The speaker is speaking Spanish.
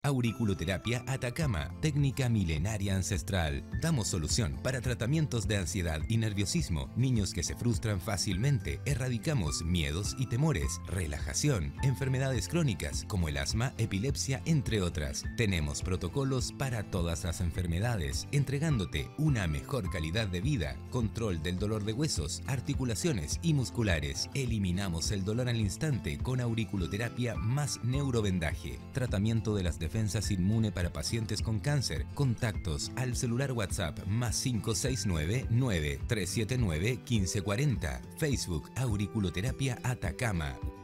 Auriculoterapia Atacama, técnica milenaria ancestral. Damos solución para tratamientos de ansiedad y nerviosismo, niños que se frustran fácilmente, erradicamos miedos y temores, relajación, enfermedades crónicas como el asma, epilepsia, entre otras. Tenemos protocolos para todas las enfermedades, entregándote una mejor calidad de vida, control del dolor de huesos, articulaciones y musculares. Eliminamos el dolor al instante con auriculoterapia más neurovendaje, tratamiento de las defensas inmune para pacientes con cáncer. Contactos al celular WhatsApp más 569-9379-1540. Facebook Auriculoterapia Atacama.